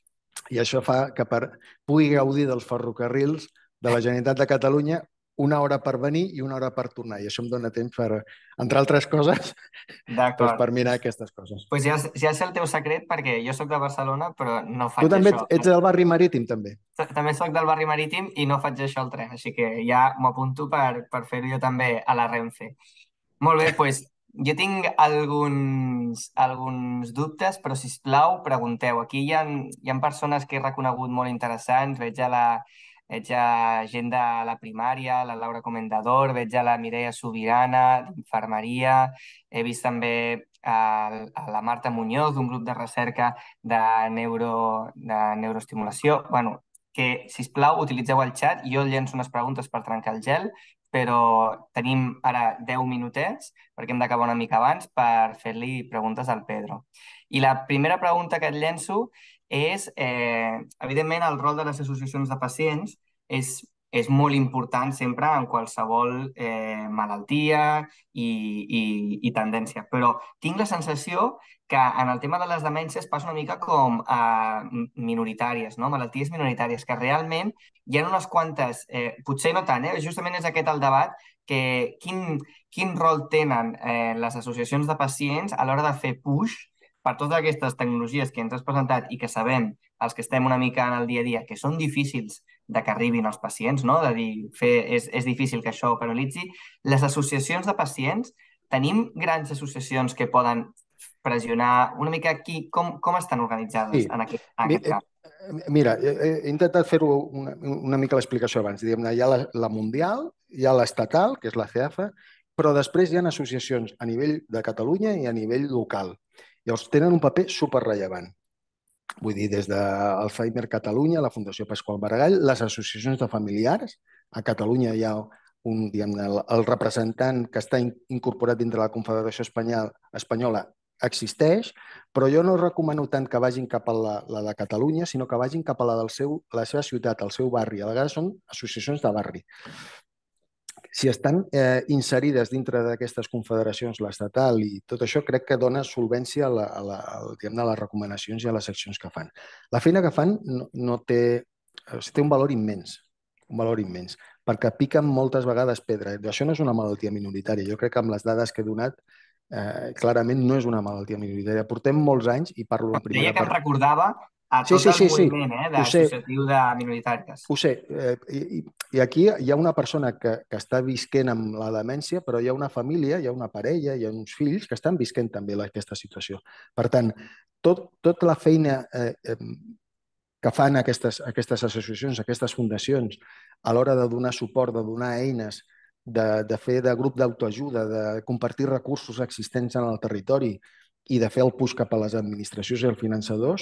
i això fa que per, pugui gaudir dels ferrocarrils de la Generalitat de Catalunya una hora per venir i una hora per tornar. I això em dona temps per, entre altres coses, doncs per mirar aquestes coses. Pues ja, ja sé el teu secret perquè jo sóc de Barcelona però no faig tu també això. Tu també ets del barri marítim, també? També soc del barri marítim i no faig això al tren, així que ja m'apunto per, per fer-ho jo també a la Renfe. Molt bé, doncs jo tinc alguns, alguns dubtes, però sisplau, pregunteu. Aquí hi ha, hi ha persones que he reconegut molt interessants. Veig a la, veig a gent de la primària, la Laura Comendador, veig a la Mireia Sobirana, d'infermeria, he vist també a, a la Marta Muñoz, d'un grup de recerca de, neuro, de neuroestimulació. Bueno, que, sisplau, utilitzeu el xat i jo llenço unes preguntes per trencar el gel, però tenim ara deu minutets, perquè hem d'acabar una mica abans, per fer-li preguntes al Pedro. I la primera pregunta que et llenço és, eh, evidentment, el rol de les associacions de pacients és, és molt important sempre en qualsevol eh, malaltia i, i, i tendència, però tinc la sensació que en el tema de les demències passa una mica com a minoritàries, no? Malalties minoritàries, que realment hi ha unes quantes, eh, potser no tant, eh? Justament és aquest el debat, que quin, quin rol tenen eh, les associacions de pacients a l'hora de fer push per totes aquestes tecnologies que ens has presentat i que sabem, els que estem una mica en el dia a dia, que són difícils de que arribin als pacients, no? De dir, fer, és, és difícil que això ho canalitzi. Les associacions de pacients tenim grans associacions que poden pressionar una mica aquí, com, com estan organitzades Sí. en aquest, en Mi- aquest eh, cas? Mira, he he intentat fer-ho una, una mica l'explicació abans. Diguem-ne, hi ha la, la mundial, hi ha l'estatal, que és la CEAFA, però després hi ha associacions a nivell de Catalunya i a nivell local. Llavors, tenen un paper superrellevant. Vull dir, des d'Alzheimer Catalunya, la Fundació Pasqual Maragall, les associacions de familiars. A Catalunya hi ha un, diguem-ne, el, el representant que està in, incorporat dintre la Confederació Espanyola, Espanyola existeix, però jo no recomano tant que vagin cap a la, la de Catalunya, sinó que vagin cap a la del seu, la seva ciutat, el seu barri. A vegades són associacions de barri. Si estan eh, inserides dintre d'aquestes confederacions, l'estatal i tot això, crec que dona solvència a, la, a, la, a, a les recomanacions i a les accions que fan. La feina que fan no, no té, o sigui, té un valor immens, un valor immens, perquè piquen moltes vegades pedra. Això no és una malaltia minoritària. Jo crec que amb les dades que he donat, eh, clarament no és una malaltia minoritària. Portem molts anys, i parlo en Deia primera que em part. recordava a Sí, tot sí, el sí, sí, moviment eh, ho sé, d'associatiu de minoritàries. ho sé, eh, i, i aquí hi ha una persona que, que està visquent amb la demència, però hi ha una família, hi ha una parella, hi ha uns fills que estan visquent també la- aquesta situació. Per tant, tot, tota la feina eh, eh, que fan aquestes, aquestes associacions, aquestes fundacions, a l'hora de donar suport, de donar eines, de, de fer de grup d'autoajuda, de compartir recursos existents en el territori i de fer el push cap a les administracions i els finançadors,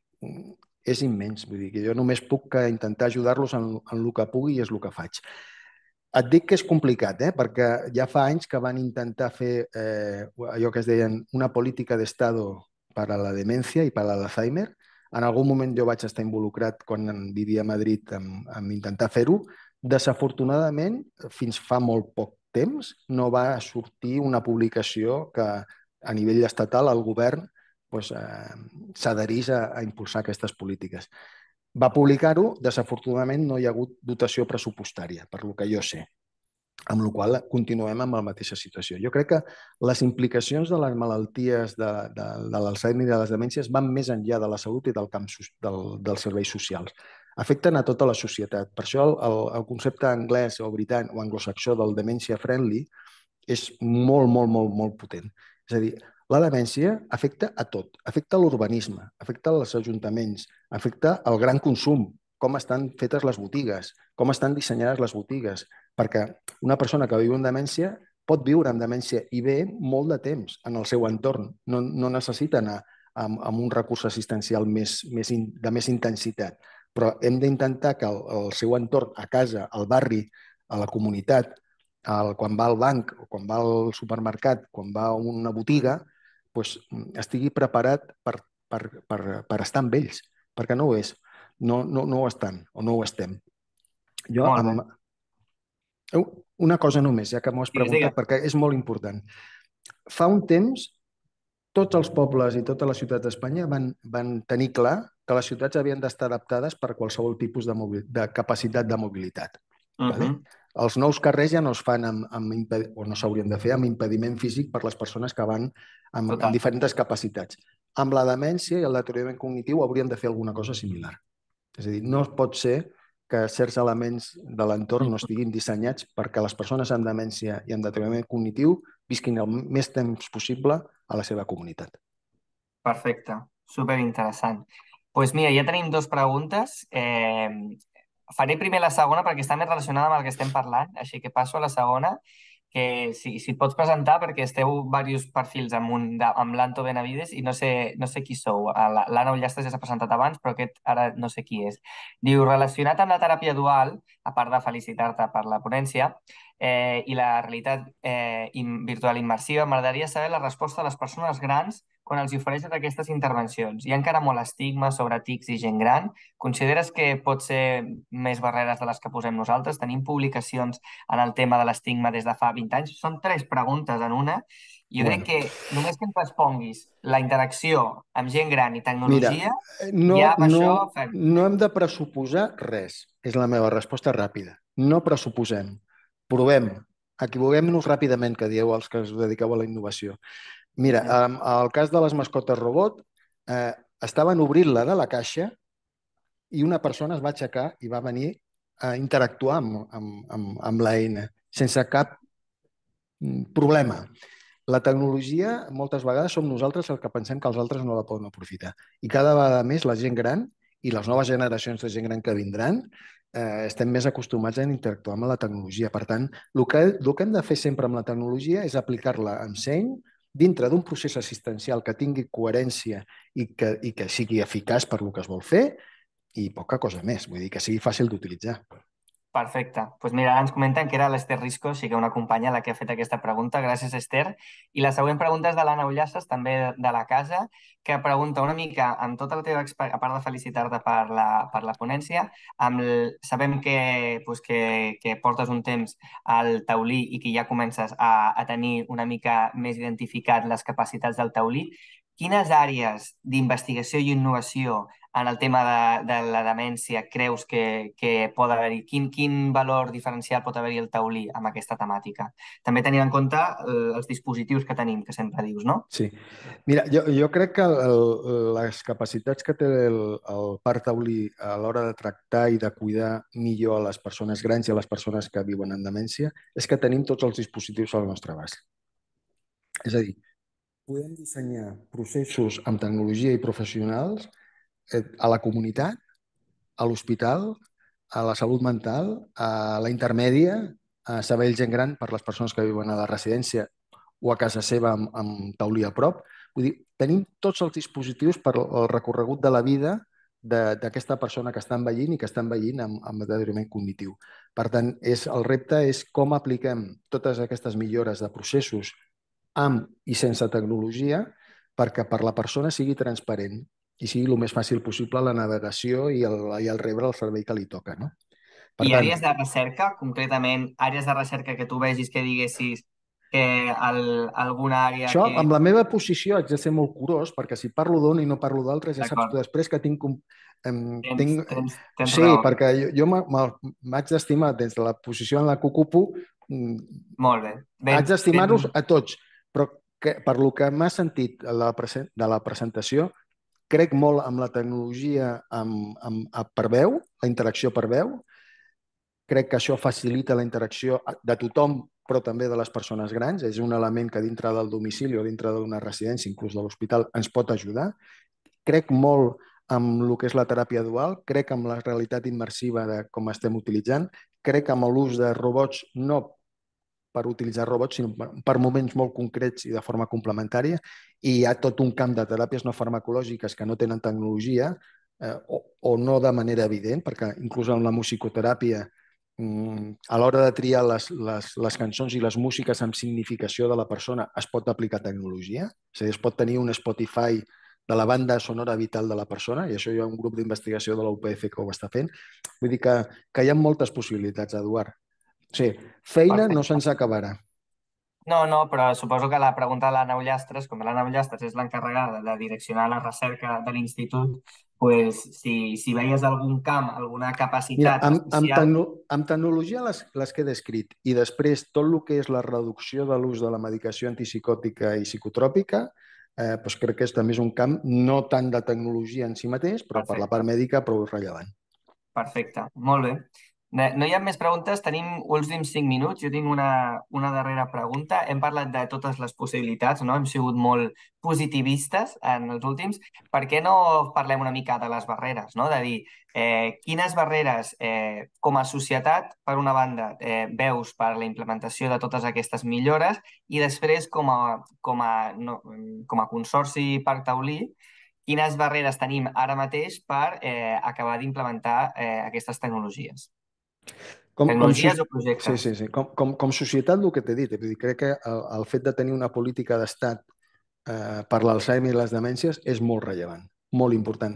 és immens. Vull dir que jo només puc intentar ajudar-los en, en el que pugui i és el que faig. Et dic que és complicat, eh? Perquè ja fa anys que van intentar fer eh, allò que es deien una política d'Estado per a la demència i per a l'Alzheimer. En algun moment jo vaig estar involucrat quan vivia a Madrid amb, amb intentar fer-ho. Desafortunadament, fins fa molt poc temps, no va sortir una publicació que a nivell estatal el govern pues, eh, s'adherís a, a impulsar aquestes polítiques. Va publicar-ho, desafortunadament no hi ha hagut dotació pressupostària, per lo que jo sé, amb la qual continuem amb la mateixa situació. Jo crec que les implicacions de les malalties de, de, de l'Alzheimer i de les demències van més enllà de la salut i del camp del, dels serveis socials. Afecten a tota la societat. Per això el, el, el concepte anglès o britànic o anglosaxó del dementia friendly és molt, molt, molt, molt potent. És a dir, la demència afecta a tot. Afecta l'urbanisme, afecta els ajuntaments, afecta el gran consum, com estan fetes les botigues, com estan dissenyades les botigues, perquè una persona que viu en demència pot viure amb demència i bé molt de temps en el seu entorn. No, no necessita anar amb, amb un recurs assistencial més, més in, de més intensitat, però hem d'intentar que el, el seu entorn, a casa, al barri, a la comunitat, el, quan va al banc, o quan va al supermercat, quan va a una botiga, pues, estigui preparat per, per, per, per estar amb ells, perquè no ho és. No, no, no ho estan o no ho estem. Jo, Molt bé. amb... Una cosa només, ja que m'ho has Digues, preguntat, digues. perquè és molt important. Fa un temps, tots els pobles i totes les ciutats d'Espanya van, van tenir clar que les ciutats havien d'estar adaptades per qualsevol tipus de, mobil, de capacitat de mobilitat. Uh Vale? -huh. Els nous carrers ja no es fan amb, amb impedi... o no s'haurien de fer amb impediment físic per les persones que van amb, amb diferents capacitats. Amb la demència i el deteriorament cognitiu hauríem de fer alguna cosa similar. És a dir, no pot ser que certs elements de l'entorn no estiguin dissenyats perquè les persones amb demència i amb deteriorament cognitiu visquin el més temps possible a la seva comunitat. Perfecte, superinteressant. Doncs pues mira, ja tenim dues preguntes. Eh, faré primer la segona perquè està més relacionada amb el que estem parlant, així que passo a la segona, que si, si et pots presentar perquè esteu diversos perfils amb, un, de, amb l'Anto Benavides i no sé, no sé qui sou. La- L'Anna Ullastres ja s'ha presentat abans, però aquest ara no sé qui és. Diu, relacionat amb la teràpia dual, a part de felicitar-te per la ponència, eh, i la realitat eh, im- virtual immersiva, m'agradaria saber la resposta de les persones grans quan els ofereixes aquestes intervencions. Hi ha encara molt estigma sobre tics i gent gran. Consideres que pot ser més barreres de les que posem nosaltres? Tenim publicacions en el tema de l'estigma des de fa vint anys? Són tres preguntes en una. Jo crec Bueno, que només que em responguis la interacció amb gent gran i mira, tecnologia, ja no, amb això no, fem. no hem de pressuposar res. És la meva resposta ràpida. No pressuposem. Provem. Equivoquem-nos ràpidament, que dieu els que us dediqueu a la innovació. Sí, Mira, sí. en el cas de les mascotes robot, eh, estaven obrint-la de la caixa i una persona es va aixecar i va venir a interactuar amb, amb, amb, amb l'eina sense cap mm, problema. la tecnologia moltes vegades som nosaltres el que pensem que els altres no la poden aprofitar. I cada vegada més la gent gran i les noves generacions de gent gran que vindran eh, estem més acostumats a interactuar amb la tecnologia. Per tant, el que, el que hem de fer sempre amb la tecnologia és aplicar-la amb seny dintre d'un procés assistencial que tingui coherència i que, i que sigui eficaç per lo que es vol fer i poca cosa més, vull dir que sigui fàcil d'utilitzar. Perfecte. Doncs pues mira, ara ens comenten que era l'Ester Risco, sí que una companya la que ha fet aquesta pregunta. Gràcies, Esther. I la següent pregunta és de l'Anna Ullasses, també de la casa, que pregunta una mica, amb tota la teva experiència, a part de felicitar-te per la, per la ponència, amb el, sabem que, pues, que, que portes un temps al taulí i que ja comences a, a tenir una mica més identificat les capacitats del taulí. Quines àrees d'investigació i innovació en el tema de, de la demència creus que, que pot haver-hi? Quin, quin valor diferencial pot haver-hi el taulí amb aquesta temàtica? També tenint en compte eh, els dispositius que tenim, que sempre dius, no? Sí. Mira, jo, jo crec que el, les capacitats que té el, el parc taulí a l'hora de tractar i de cuidar millor a les persones grans i a les persones que viuen en demència és que tenim tots els dispositius al nostre abast. És a dir, podem dissenyar processos amb tecnologia i professionals eh, a la comunitat, a l'hospital, a la salut mental, a la intermèdia, a saber gent gran per les persones que viuen a la residència o a casa seva amb, amb taulí a prop. Vull dir, tenim tots els dispositius per al recorregut de la vida d'aquesta persona que està envellint i que està envellint amb, amb deteriorament cognitiu. Per tant, és, el repte és com apliquem totes aquestes millores de processos amb i sense tecnologia perquè per la persona sigui transparent i sigui el més fàcil possible la navegació i el, i el rebre el servei que li toca. No? Per I tant, àrees de recerca, concretament, àrees de recerca que tu vegis que diguessis que el, alguna àrea això, que... amb la meva posició, haig de ser molt curós, perquè si parlo d'un i no parlo d'altres, ja saps tu D'acord, després que tinc... Em, tens, tinc tens, tens sí, raó. perquè jo, jo m'haig d'estimar des de la posició en la que ocupo, mm, Molt bé. Ben, haig ben, d'estimar-los a tots, però que, per lo que m'ha sentit de la, de la presentació, crec molt amb la tecnologia amb, amb, per veu, la interacció per veu. Crec que això facilita la interacció de tothom, però també de les persones grans. És un element que dintre del domicili o dintre d'una residència, inclús de l'hospital, ens pot ajudar. Crec molt amb el que és la teràpia dual, crec amb la realitat immersiva de com estem utilitzant, crec amb l'ús de robots no per utilitzar robots, sinó per moments molt concrets i de forma complementària. I hi ha tot un camp de teràpies no farmacològiques que no tenen tecnologia eh, o, o no de manera evident, perquè inclús en la musicoteràpia mm, a l'hora de triar les, les, les cançons i les músiques amb significació de la persona es pot aplicar tecnologia. És a dir, es pot tenir un Spotify de la banda sonora vital de la persona, i això hi ha un grup d'investigació de la U P F que ho està fent. Vull dir que, que hi ha moltes possibilitats, Eduard. Sí, feina no perfecte. se'ns acabarà. No, no, però suposo que la pregunta de l'Anna Ullastres, com l'Anna Ullastres és l'encarregada de direccionar la recerca de l'institut, pues, si, si veies algun camp, alguna Mira, capacitat amb, amb, especial, tecno, amb tecnologia les, les que he descrit i després tot el que és la reducció de l'ús de la medicació antipsicòtica i psicotròpica, eh, doncs crec que és també és un camp no tant de tecnologia en si mateix, però per la perfecte. part mèdica prou rellevant. Perfecte, molt bé. No no hi ha més preguntes, tenim uns últims cinc minuts. Jo tinc una, una darrera pregunta. Hem parlat de totes les possibilitats, no? Hem sigut molt positivistes en els últims. Per què no parlem una mica de les barreres, no? De dir, eh, quines barreres eh, com a societat, per una banda, eh, veus per la implementació de totes aquestes millores i després com a, com a, no, com a Consorci Parc Taulí, quines barreres tenim ara mateix per eh, acabar d'implementar eh, aquestes tecnologies? Com, com, Tecnologies o sí, projectes? sí, sí. Com, com, com societat, el que t'he dit, vull dir, crec que el, el fet de tenir una política d'estat eh, per l'Alzheimer i les demències és molt rellevant, molt important.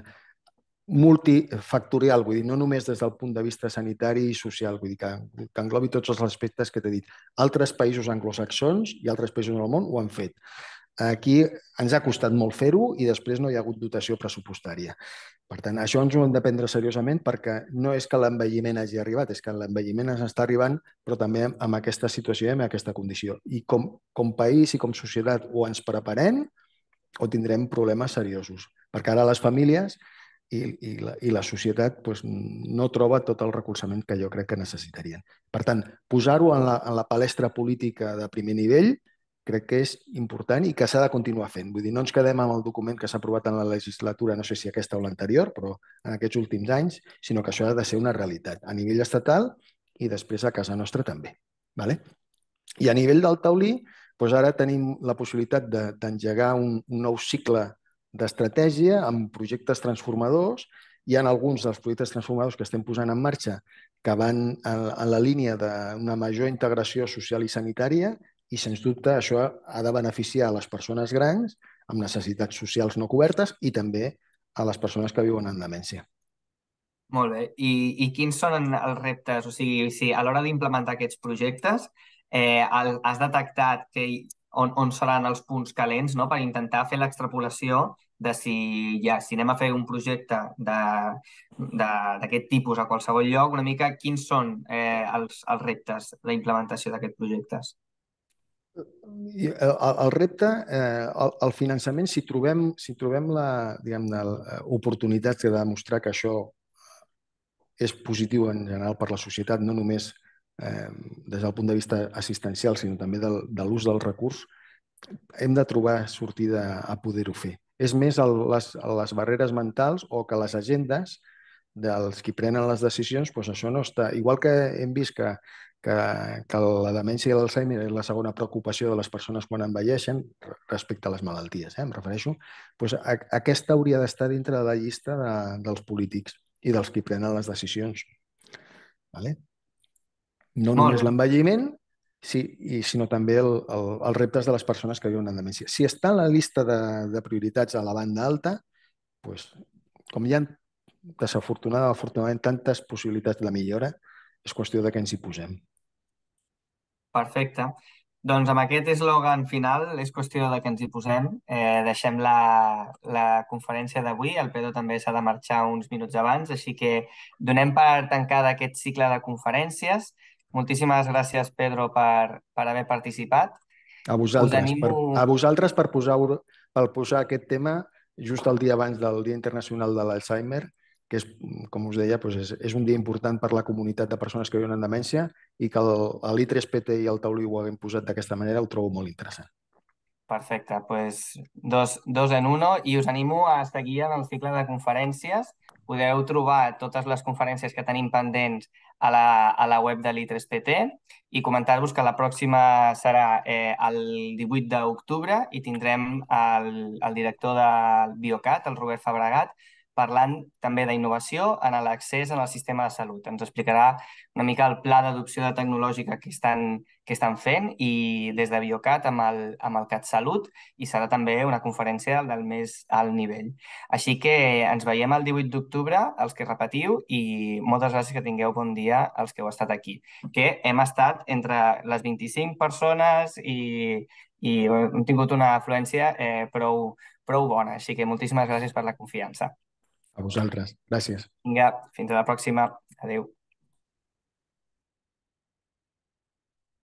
Multifactorial, vull dir, no només des del punt de vista sanitari i social, vull dir que, que englobi tots els aspectes que t'he dit. Altres països anglosaxons i altres països del món ho han fet. Aquí ens ha costat molt fer-ho i després no hi ha hagut dotació pressupostària. Per tant, això ens ho hem de prendre seriosament perquè no és que l'envelliment hagi arribat, és que l'envelliment ens està arribant, però també amb aquesta situació i amb aquesta condició. I com, com país i com societat o ens preparem o tindrem problemes seriosos. Perquè ara les famílies i, i, la, i la societat doncs, no troba tot el recolzament que jo crec que necessitarien. Per tant, posar-ho en, la, en la palestra política de primer nivell crec que és important i que s'ha de continuar fent. Vull dir, no ens quedem amb el document que s'ha aprovat en la legislatura, no sé si aquesta o l'anterior, però en aquests últims anys, sinó que això ha de ser una realitat a nivell estatal i després a casa nostra també. Vale? I a nivell del taulí, doncs ara tenim la possibilitat d'engegar un, un nou cicle d'estratègia amb projectes transformadors. Hi ha alguns dels projectes transformadors que estem posant en marxa que van en, en la línia d'una major integració social i sanitària i, sens dubte, això ha de beneficiar a les persones grans amb necessitats socials no cobertes i també a les persones que viuen amb demència. Molt bé. I, i quins són els reptes? O sigui, si a l'hora d'implementar aquests projectes eh, el, has detectat que, on, on seran els punts calents, no? Per intentar fer l'extrapolació de si, ja, si anem a fer un projecte d'aquest tipus a qualsevol lloc, una mica quins són eh, els, els reptes d'implementació d'aquests projectes? I el, el repte, eh, el, el finançament, si trobem, si trobem la, diguem, oportunitats de demostrar que això és positiu en general per la societat, no només eh, des del punt de vista assistencial, sinó també del, de l'ús del recurs, hem de trobar sortida a poder-ho fer. És més el, les, les barreres mentals o que les agendes dels qui prenen les decisions, doncs això no està... Igual que hem vist que, que, que la demència i l'Alzheimer és la segona preocupació de les persones quan envelleixen respecte a les malalties, eh, em refereixo, doncs a, aquesta hauria d'estar dintre de la llista de, dels polítics i dels qui prenen les decisions. Vale? No Molt només bé. l'envelliment, sí, i, sinó també el, el, els reptes de les persones que viuen amb demència. Si està en la llista de, de prioritats a la banda alta, doncs, com hi ha desafortunadament, afortunadament, tantes possibilitats de millora, és qüestió de que ens hi posem. Perfecte. Doncs amb aquest eslògan final és qüestió de que ens hi posem. Eh, deixem la, la conferència d'avui. El Pedro també s'ha de marxar uns minuts abans, així que donem per tancada aquest cicle de conferències. Moltíssimes gràcies, Pedro, per, per haver participat. A Us vosaltres, per, animo... a vosaltres per posar, per posar aquest tema just el dia abans del Dia Internacional de l'Alzheimer, que és, com us deia, doncs és, és un dia important per la comunitat de persones que viuen amb demència i que l'I tres P T i el taulí ho haguem posat d'aquesta manera ho trobo molt interessant. Perfecte, pues dos, dos en uno i us animo a seguir en el cicle de conferències. Podeu trobar totes les conferències que tenim pendents a la, a la web de l'I tres P T i comentar-vos que la pròxima serà eh, el divuit d'octubre i tindrem el, el director del Biocat, el Robert Fabregat, parlant també d'innovació en l'accés en el sistema de salut. Ens explicarà una mica el pla d'adopció de tecnològica que estan, que estan fent i des de Biocat amb el, amb el CatSalut i serà també una conferència del més alt nivell. Així que ens veiem el divuit d'octubre, els que repetiu, i moltes gràcies, que tingueu bon dia els que heu estat aquí. Que hem estat entre les vint-i-cinc persones i, i hem tingut una afluència eh, prou, prou bona. Així que moltíssimes gràcies per la confiança. A vosaltres. Gràcies. Vinga, fins a la pròxima. Adéu.